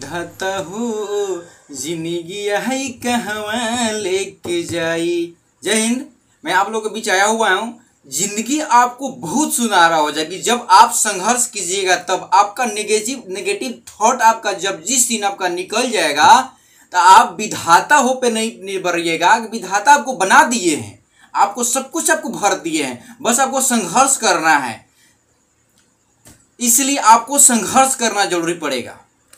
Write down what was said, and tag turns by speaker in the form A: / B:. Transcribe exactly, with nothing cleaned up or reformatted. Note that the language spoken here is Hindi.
A: विधाता हो जिंदगी है कहवा लेके जाई। जय हिंद। मैं आप लोगों के बीच आया हुआ हूँ। जिंदगी आपको बहुत सुनहरा हो जाएगी जब आप संघर्ष कीजिएगा, तब आपका नेगेटिव नेगेटिव थॉट आपका जब जिस दिन आपका निकल जाएगा तो आप विधाता हो पे नहीं निर्भर रहिएगा। विधाता आपको बना दिए हैं, आपको सब कुछ आपको भर दिए हैं, बस आपको संघर्ष करना है। इसलिए आपको संघर्ष करना जरूरी पड़ेगा।